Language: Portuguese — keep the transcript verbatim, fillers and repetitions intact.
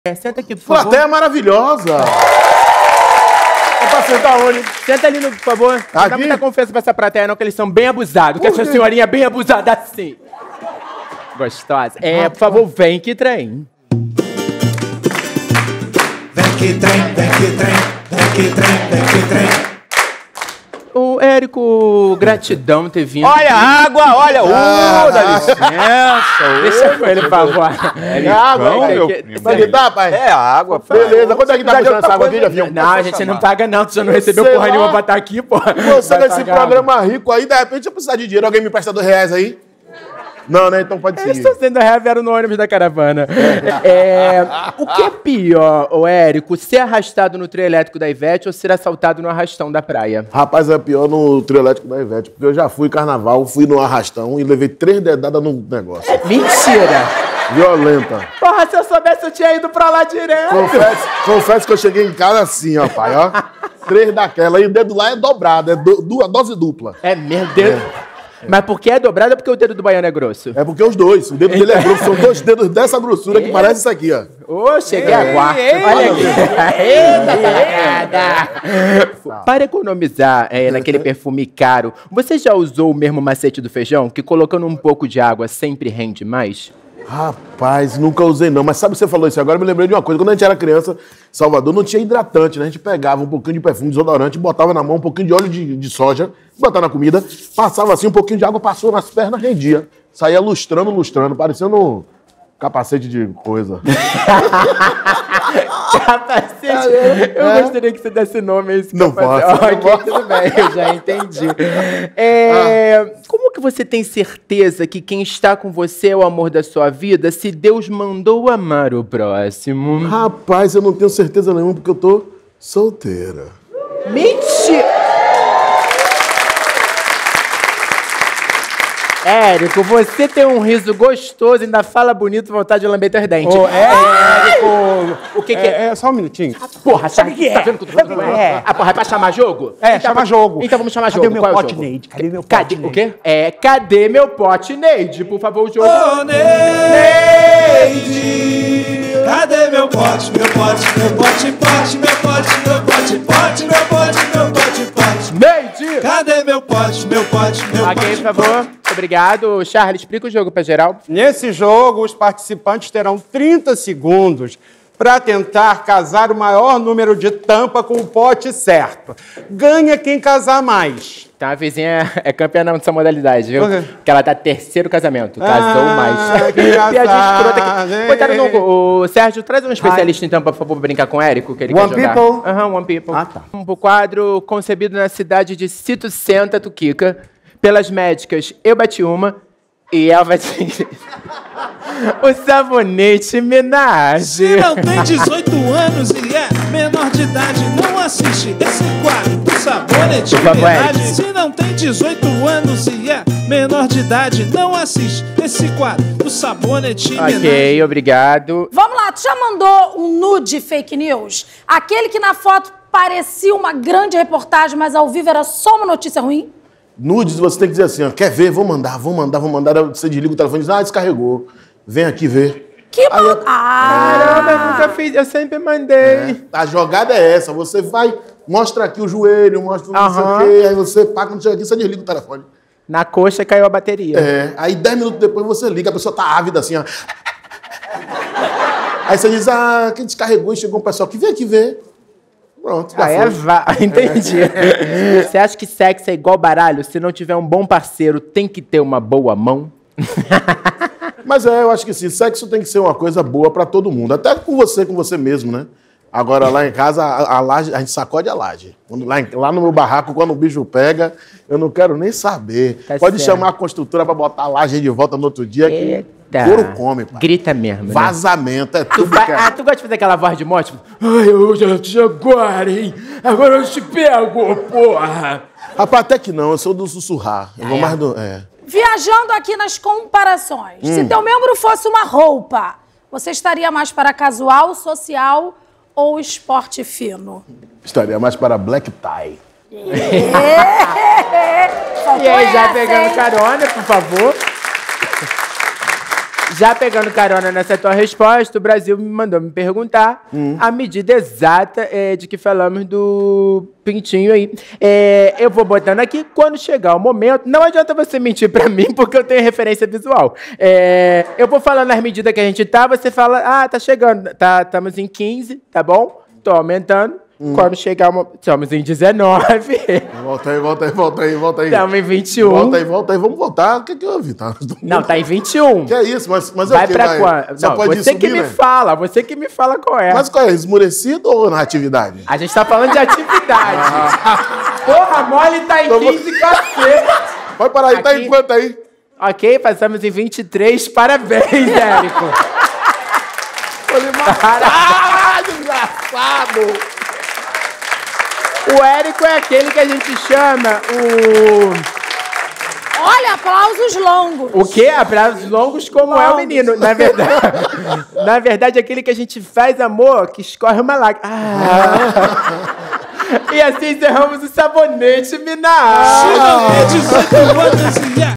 É, senta aqui, por favor. Plateia maravilhosa! É pra sentar onde? Senta ali, no, por favor. Não Aqui? dá muita confiança pra essa plateia, não, que eles são bem abusados. Que essa senhorinha é bem abusada assim. Gostosa. É, por favor, vem que trem. Vem que trem, vem que trem, vem que trem, vem que trem. Ô, Érico, gratidão ter vindo. Olha a água, olha, ô, Ah, dá licença. Deixa com ele, por favor. É água, meu meu. primo. Vai me dar, pai? É água. Beleza, quanto é que tá Precisar de custando outra essa água aqui, coisa, Javinho? Não, a gente não paga não, tu já não recebeu Sei porra lá. nenhuma pra estar aqui, porra. Você Vai nesse pagar. programa rico aí, de repente eu precisar de dinheiro. Alguém me presta dois reais aí? Não, né? Então pode Eles ser. estão sendo reais, vieram no ônibus da caravana. É, o que é pior, ô Érico, ser arrastado no trio elétrico da Ivete ou ser assaltado no arrastão da praia? Rapaz, é pior no trio elétrico da Ivete, porque eu já fui carnaval, fui no arrastão e levei três dedadas no negócio. Mentira! Violenta. Porra, se eu soubesse, eu tinha ido pra lá direto. Confesso, confesso que eu cheguei em casa assim, ó, pai, ó. Três daquela e o dedo lá é dobrado, é do, du- dose dupla. É, meu Deus. Mas por que é dobrado ou porque o dedo do baiano é grosso? É porque os dois, o dedo dele é grosso, são dois dedos dessa grossura que parece isso aqui, ó. Ô, cheguei agora. Olha aqui. Eita, para economizar é, naquele perfume caro, você já usou o mesmo macete do feijão? Que colocando um pouco de água sempre rende mais? Rapaz, nunca usei não, mas sabe que você falou isso agora, eu me lembrei de uma coisa. Quando a gente era criança, em Salvador não tinha hidratante, né? A gente pegava um pouquinho de perfume, desodorante, botava na mão um pouquinho de óleo de, de soja, botava na comida, passava assim, um pouquinho de água, passou nas pernas, rendia. Saía lustrando, lustrando, parecendo um capacete de coisa. Capacete. Eu É. gostaria que você desse nome a esse Não capacete. posso, não Ok, tudo bem, eu já entendi. É, Como que você tem certeza que quem está com você é o amor da sua vida se Deus mandou amar o próximo? Rapaz, eu não tenho certeza nenhuma porque eu tô solteira. Mentira! Érico, você tem um riso gostoso, ainda fala bonito, vontade de lamber teus dentes. Ô, é, Érico. O que que é? É, é só um minutinho. Porra, sabe o que é? Tá vendo que eu tô falando? É. Ah, porra, é pra chamar jogo? É, Então, chama jogo. Então vamos chamar Cadê jogo. meu Qual é o pote, jogo? Neide? Cadê meu Cadê pote, o quê? É, cadê meu pote, Neide? Por favor, o jogo. Ô, Neide, cadê meu pote, meu pote, meu pote, pote, meu pote, meu pote, pote, meu pote, meu pote, pote. Neide! Cadê meu pote, meu pote, meu Ok, pote, por favor. Obrigado. Charles, explica o jogo pra geral. Nesse jogo, os participantes terão trinta segundos para tentar casar o maior número de tampa com o pote certo. Ganha quem casar mais. Então a vizinha é campeã dessa modalidade, viu? Por quê? Porque ela tá terceiro casamento, casou Ah, mais. que engraçado, Piadinha escrota aqui. hein? Coitado, não, o Sérgio, traz um especialista então, por favor, pra brincar com o Érico, que ele One quer jogar. People? Aham, One People. Ah, tá. Um quadro concebido na cidade de Cito Senta, Tuquica, pelas médicas Eu Bati Uma e Elva de... O sabonete homenagem. Se não tem dezoito anos e é menor de idade, não assiste esse quadro do Sabonete Por favor, Homenagem. Ed. Se não tem dezoito anos e é menor de idade, não assiste esse quadro do Sabonete Homenagem. Ok, obrigado. Vamos lá, tu já mandou um nude fake news? Aquele que na foto parecia uma grande reportagem, mas ao vivo era só uma notícia ruim? Nudes, você tem que dizer assim, ó, quer ver? Vou mandar, vou mandar, vou mandar. Aí você desliga o telefone e diz, ah, descarregou. Vem aqui ver. Que mal... Ah! Caramba, eu nunca fiz, eu sempre mandei. A jogada é essa, você vai, mostra aqui o joelho, mostra o não sei Aham. o quê, aí você pá, quando chega aqui, você desliga o telefone. Na coxa caiu a bateria. É, aí dez minutos depois você liga, a pessoa tá ávida assim, ó. Aí você diz, ah, quem descarregou e chegou um pessoal que vem aqui ver. Pronto, já Ah, é foi. vá. Entendi. Você acha que sexo é igual baralho? Se não tiver um bom parceiro, tem que ter uma boa mão? Mas é, eu acho que sim, sexo tem que ser uma coisa boa pra todo mundo, até com você, com você mesmo, né? Agora lá em casa, a, a, laje, a gente sacode a laje. Quando, lá, em- lá no meu barraco, quando o bicho pega, eu não quero nem saber. Tá Pode certo. chamar a construtora pra botar a laje de volta no outro dia, que Eita. couro come, pai. Grita mesmo, né? Vazamento, é Tu tudo vai- que é. ah, tu gosta de fazer aquela voz de morte? Tipo, ai, eu já te agora, hein? Agora eu te pego, porra! Rapaz, até que não, eu sou do sussurrar. Eu vou é? mais do... É. Viajando aqui nas comparações, Hum. se teu membro fosse uma roupa, você estaria mais para casual, social ou esporte fino? Estaria mais para black tie. Faltou E aí, já essa, pegando hein? carona, por favor. Já pegando carona nessa tua resposta, o Brasil me mandou me perguntar hum. a medida exata é, de que falamos do pintinho aí. É, eu vou botando aqui, quando chegar o momento... Não adianta você mentir pra mim, porque eu tenho referência visual. É, eu vou falando as medidas que a gente tá, você fala, ah, tá chegando, tá, estamos em quinze, tá bom? Tô aumentando. Hum. Quando chegar uma... Estamos em dezenove. Volta aí, volta aí, volta aí, volta aí. Estamos em vinte e um. Volta aí, volta aí, vamos voltar. O que que houve? Tá... Não, tá em vinte e um. Que é isso? Mas, mas vai é o quê? Pra quando? Só não, pode você subir, que me né? fala, você que me fala qual é. Mas qual é? Esmurecido ou na atividade? A gente tá falando de atividade. Porra, mole tá em Tô... quinze, cacete. Vai parar aí, Aqui... tá em quanto aí? Ok, passamos em vinte e três. Parabéns, Érico. Ah, desgraçado! O Érico é aquele que a gente chama o... Olha, aplausos longos. O quê? Aplausos longos como longos. É o menino. Na verdade, na verdade, é aquele que a gente faz amor que escorre uma lágrima. Ah. E assim encerramos o Sabonete Minar. Sabonete,